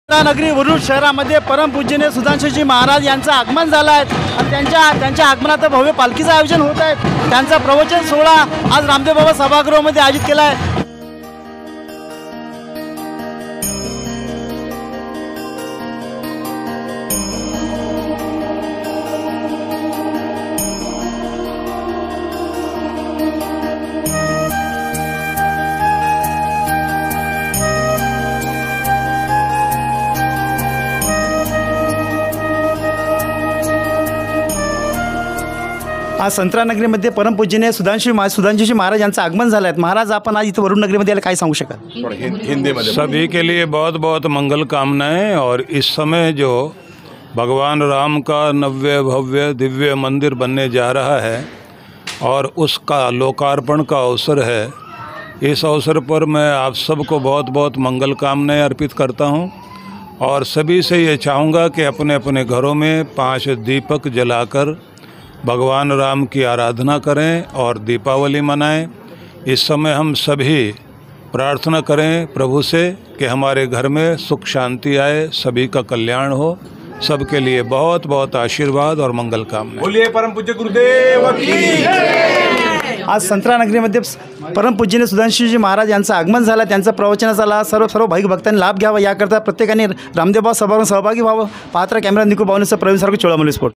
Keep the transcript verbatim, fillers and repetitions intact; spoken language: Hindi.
नगरी वरुड शहरामध्ये परमपूज्यनीय सुधांशुजी महाराज यांचं आगमन झालं आहे आणि त्यांच्या त्यांच्या आगमनात भव्य पालखीचं आयोजन होत आहे। त्यांचा प्रवचन सोहळा आज रामदेव बाबा सभागृहामध्ये आयोजित केला आहे। आज संतरानगरीमध्ये परमपूजनीय सुधांशु सुधांशुजी महाराज यांचं आगमन झालं आहे। महाराज, आपण आज इथं वरुड नगरीमध्ये आले, काय सांगू शकाल? हिंदी में सभी के लिए बहुत बहुत मंगल कामनाएं। और इस समय जो भगवान राम का नव्य भव्य दिव्य मंदिर बनने जा रहा है और उसका लोकार्पण का अवसर है, इस अवसर पर मैं आप सबको बहुत बहुत मंगल कामनाएं अर्पित करता हूं और सभी से ये चाहूँगा कि अपने अपने घरों में पांच दीपक जलाकर भगवान राम की आराधना करें और दीपावली मनाएं। इस समय हम सभी प्रार्थना करें प्रभु से कि हमारे घर में सुख शांति आए, सभी का कल्याण हो। सबके लिए बहुत बहुत आशीर्वाद और मंगल कामना। बोलिए परम पूज्य गुरुदेव की। आज संतरानगरीमध्ये परमपूजनीय सुधांशुजी महाराज यांचं आगमन झालं, त्यांचं प्रवचनाचा सर्व सर्व भाविक भक्तांनी लाभ घ्यावा याकरता प्रत्येकाने रामदेव बाबा सभागृहात सहभागी व्हावं। पात्र कॅमेरा निकू बावनेसह प्रवीण सारखं चोळामली स्पोर्ट।